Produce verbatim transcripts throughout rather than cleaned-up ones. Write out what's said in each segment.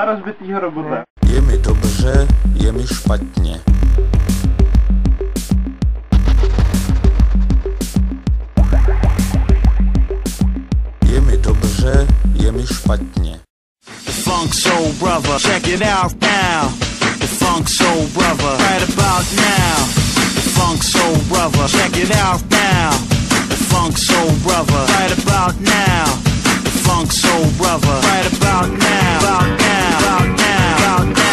rozbitýho robota. Je mi dobře, je mi špatně. Je mi dobře, je mi špatně. The Funk Soul Brother, check it out now. The Funk Soul Brother, right about now. The Funk Soul Brother, check it out now. The Funk Soul Brother, right about now. The Funk Soul Brother, right about now. About now, about now, about now.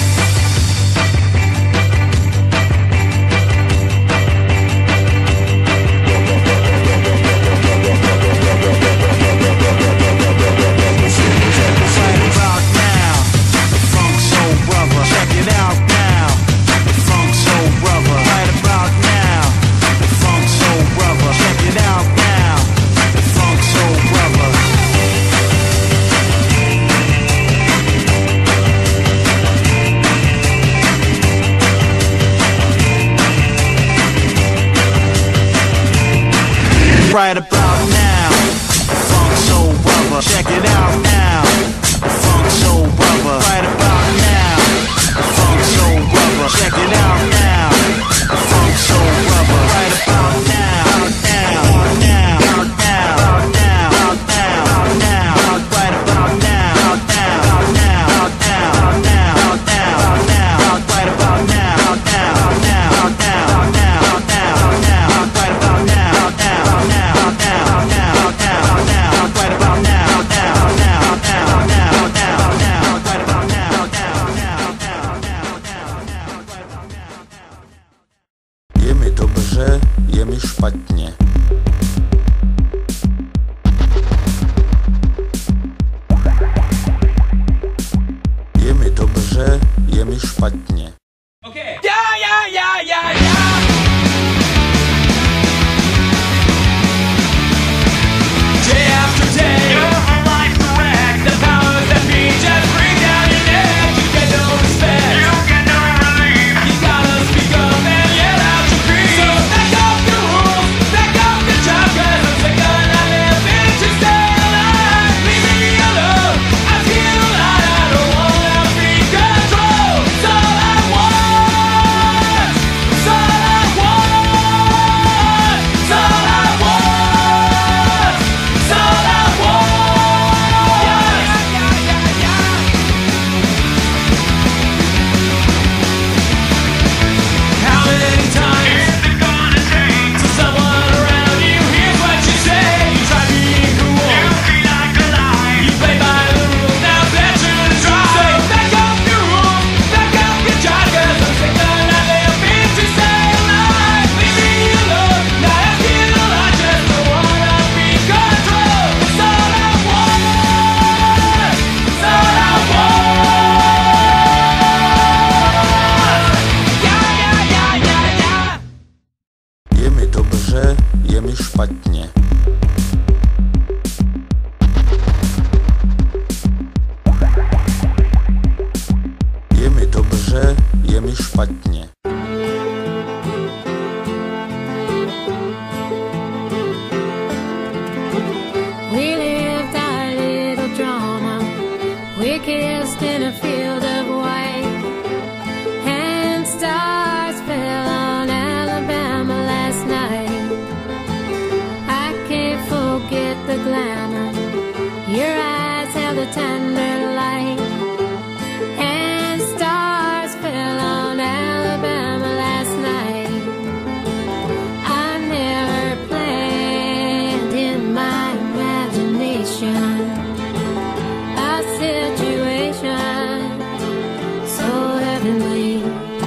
Right about now, Funk Soul Brother, check it out now. The Funk Soul Brother, right about now. The Funk Soul Brother, check it out now. The Funk Soul Brother, right about now. Now, now, now, now, now, now, now, right about now. Now, now, now, now, now, now, right about now. Now, now, now, now, now, now, right about now. Je mi dobře, je mi špatně. Je mi dobře, je mi špatně. Okay. Yeah, yeah, yeah, yeah, yeah. Day after day, your life's a wreck. The powers that be just bring down your neck. You get no respect, you get no relief. You gotta speak up and yell out your creed. So back up the rules, back up the job, 'cause I'm sick of not living to stay alive. Leave me alone, I feel alive. I don't wanna be controlled. It's all I want, it's all I want, it's all I want, it's all I want. Yeah, yeah, yeah, yeah. How many times is it gonna take till someone around you hears what you say? You try being cool, you feel like a lie. You play by the rules, now better to try. So back up your rules, back up your job, 'cause I'm sick of not living to stay alive. Leave me alone, now I feel I just don't wanna be controlled. It's all I want, it's all I want. Yeah, yeah, yeah, yeah, yeah. Je mi dobře, je mi špatně. Je mi dobře, je mi špatně. We lived our little drama. We kissed in a field of white, and stars fell on Alabama last night. I can't forget the glamour. Your eyes held a tender light, and stars fell on Alabama last night. I never planned in my imagination a situation so heavenly,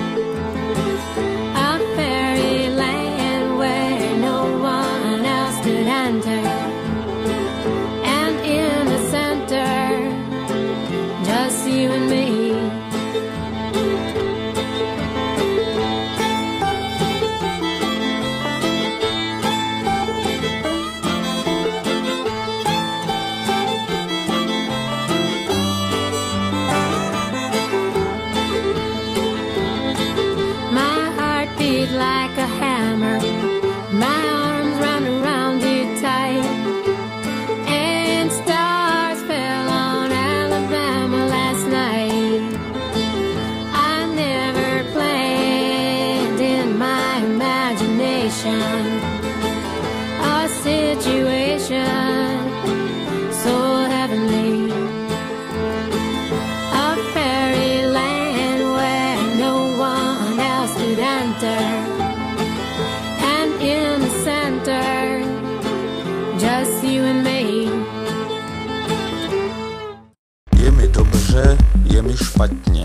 a fairyland where no one else could enter, and in the center, just you and me. My heart beat like a hammer. My arms run around you tight, and stars fell on Alabama last night. laughter, and in the center, just you and me. Je mi dobře, je mi špatně.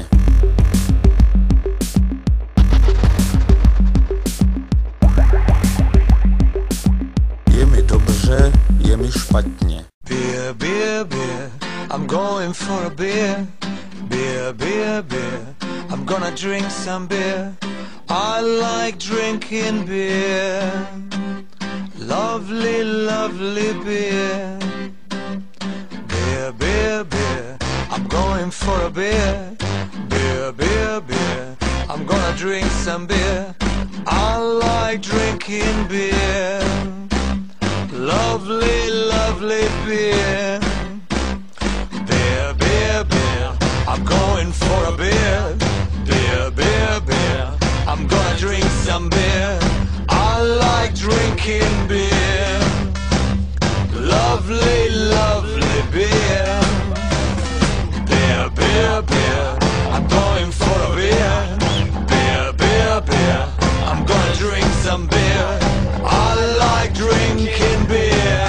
Je mi dobře, je mi špatně. Beer, beer, beer, I'm going for a beer. Beer, beer, beer, I'm gonna drink some beer. I like drinking beer. Lovely, lovely beer. Beer, beer, beer, I'm going for a beer. Beer, beer, beer, I'm gonna drink some beer. I like drinking beer. Lovely, lovely beer. Beer, beer, beer, I'm going for a beer. Beer, beer, beer, I'm gonna drink some beer. I like drinking beer. Lovely, lovely beer. Beer, beer, beer, I'm going for a beer. Beer, beer, beer, I'm gonna drink some beer. I like drinking beer.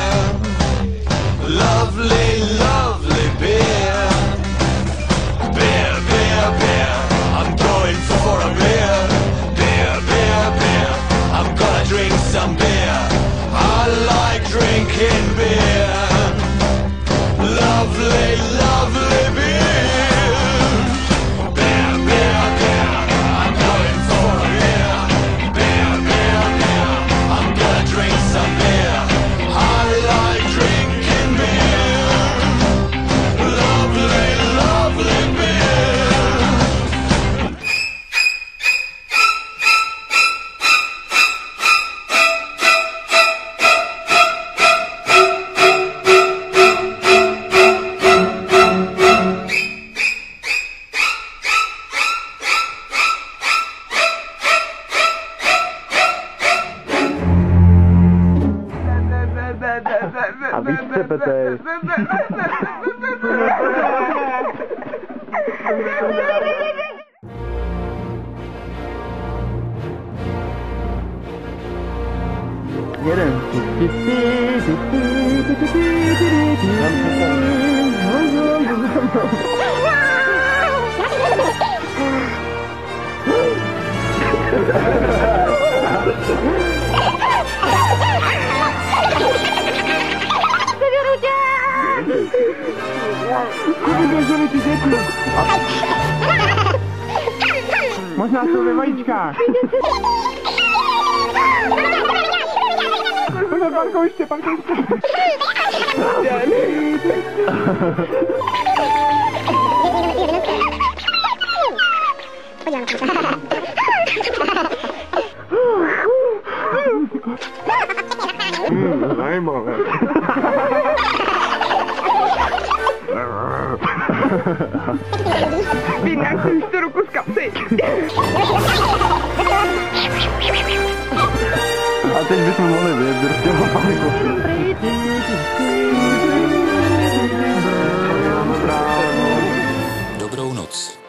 Lovely, lovely beer. Beer, beer, beer, I'm going for a beer. Beer, beer, beer, I'm gonna drink some beer. I like drinking beer. Lovely, lovely beer. Beer, beer, beer, I'm going for a beer. Beer, beer, beer, I'm gonna drink some beer. I like drinking beer. Lovely, lovely beer. A víc přepete. Jeden. Možná jsou ve vajíčkách. Parkoviště, parkoviště. Zajímavé. Vyndám si už tu ruku z kapsy. A teď bychom mohli vyjet do těho paniku. Dobrou noc.